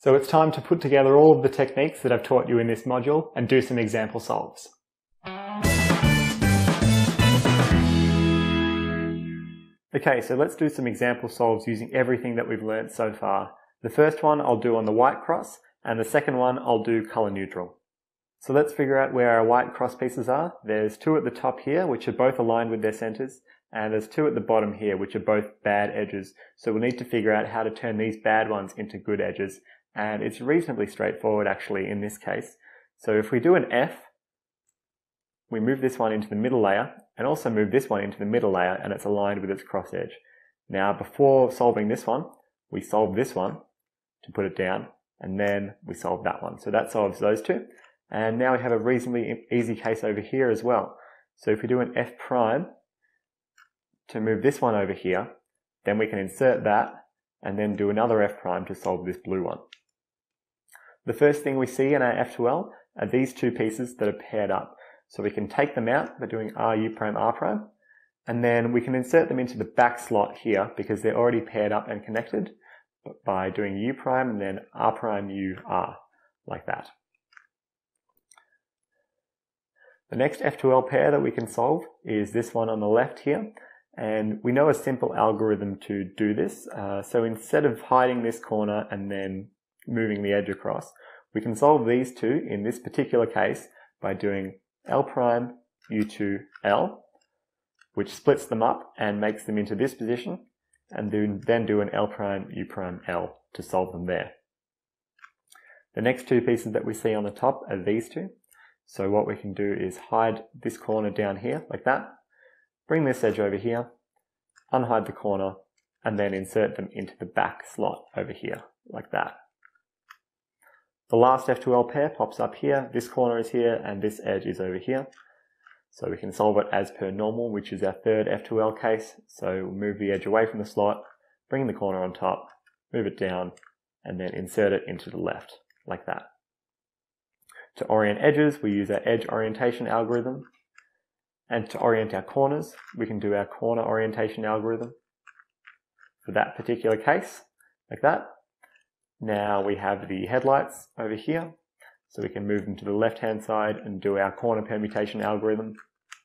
So it's time to put together all of the techniques that I've taught you in this module and do some example solves. Okay, so let's do some example solves using everything that we've learned so far. The first one I'll do on the white cross, and the second one I'll do color neutral. So let's figure out where our white cross pieces are. There's two at the top here, which are both aligned with their centers, and there's two at the bottom here, which are both bad edges. So we'll need to figure out how to turn these bad ones into good edges. And it's reasonably straightforward actually in this case. So if we do an F, we move this one into the middle layer and also move this one into the middle layer, and it's aligned with its cross edge. Now before solving this one, we solve this one to put it down, and then we solve that one. So that solves those two. And now we have a reasonably easy case over here as well. So if we do an F prime to move this one over here, then we can insert that and then do another F prime to solve this blue one. The first thing we see in our F2L are these two pieces that are paired up. So we can take them out by doing RU prime R prime, and then we can insert them into the back slot here because they're already paired up and connected by doing U prime and then R prime U R, like that. The next F2L pair that we can solve is this one on the left here, and we know a simple algorithm to do this. So instead of hiding this corner and then moving the edge across, we can solve these two in this particular case by doing L prime U2 L, which splits them up and makes them into this position, and then do an L prime U prime L to solve them there. The next two pieces that we see on the top are these two. So what we can do is hide this corner down here like that, bring this edge over here, unhide the corner, and then insert them into the back slot over here like that. The last F2L pair pops up here, this corner is here, and this edge is over here. So we can solve it as per normal, which is our third F2L case. So we'll move the edge away from the slot, bring the corner on top, move it down, and then insert it into the left, like that. To orient edges, we use our edge orientation algorithm. And to orient our corners, we can do our corner orientation algorithm for that particular case, like that. Now we have the headlights over here, so we can move them to the left-hand side and do our corner permutation algorithm.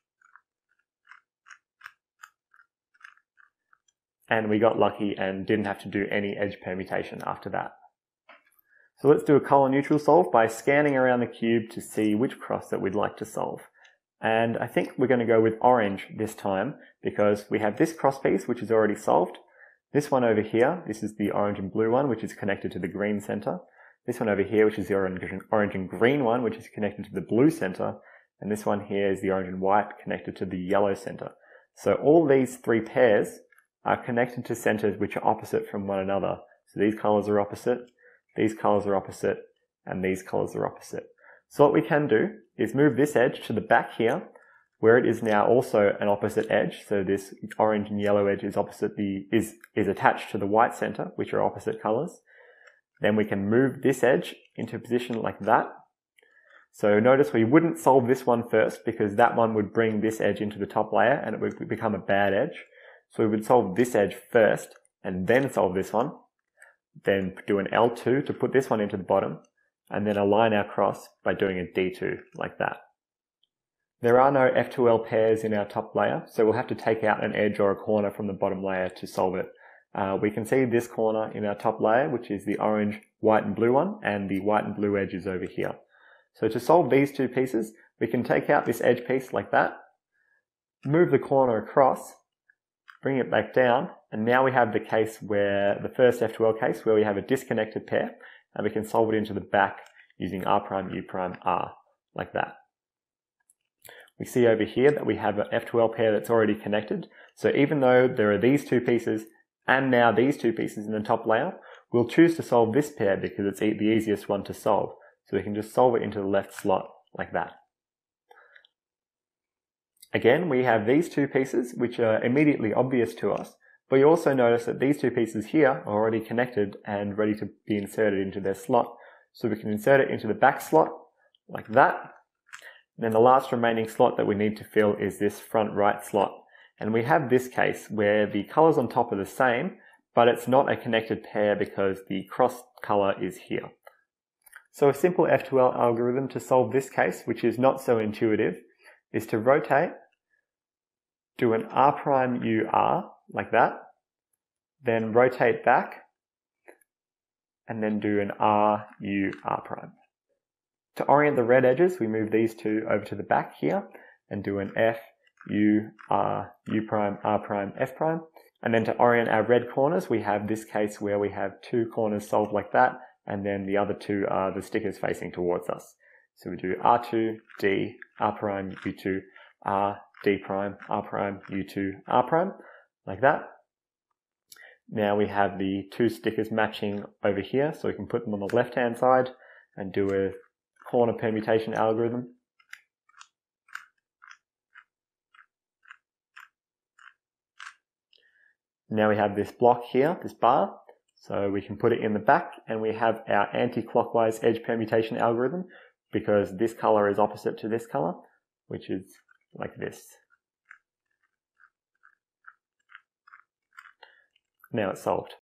And we got lucky and didn't have to do any edge permutation after that. So let's do a color neutral solve by scanning around the cube to see which cross that we'd like to solve. And I think we're going to go with orange this time because we have this cross piece which is already solved. This one over here, this is the orange and blue one, which is connected to the green center. This one over here, which is the orange and green one, which is connected to the blue center. And this one here is the orange and white connected to the yellow center. So all these three pairs are connected to centers which are opposite from one another. So these colors are opposite, these colors are opposite, and these colors are opposite. So what we can do is move this edge to the back here, where it is now also an opposite edge. So this orange and yellow edge is is attached to the white center, which are opposite colors. Then we can move this edge into a position like that. So notice we wouldn't solve this one first because that one would bring this edge into the top layer and it would become a bad edge. So we would solve this edge first and then solve this one. Then do an L2 to put this one into the bottom, and then align our cross by doing a D2 like that. There are no F2L pairs in our top layer, so we'll have to take out an edge or a corner from the bottom layer to solve it. We can see this corner in our top layer, which is the orange, white and blue one, and the white and blue edge is over here. So to solve these two pieces, we can take out this edge piece like that, move the corner across, bring it back down, and now we have the case where, the first F2L case, where we have a disconnected pair, and we can solve it into the back using R prime, U prime, R, like that. We see over here that we have an F2L pair that's already connected. So even though there are these two pieces and now these two pieces in the top layer, we'll choose to solve this pair because it's the easiest one to solve. So we can just solve it into the left slot like that. Again, we have these two pieces which are immediately obvious to us, but you also notice that these two pieces here are already connected and ready to be inserted into their slot. So we can insert it into the back slot like that. Then the last remaining slot that we need to fill is this front right slot. And we have this case where the colors on top are the same, but it's not a connected pair because the cross color is here. So a simple F2L algorithm to solve this case, which is not so intuitive, is to rotate, do an R'(UR) like that, then rotate back, and then do an R'UR'. To orient the red edges, we move these two over to the back here and do an F, U, R, U', R', F'. And then to orient our red corners, we have this case where we have two corners solved like that, and then the other two are the stickers facing towards us. So we do R2, D, R', U2, R, D', R', U2, R', like that. Now we have the two stickers matching over here, so we can put them on the left-hand side and do a corner permutation algorithm. Now we have this block here, this bar, so we can put it in the back, and we have our anti-clockwise edge permutation algorithm because this color is opposite to this color, which is like this. Now it's solved.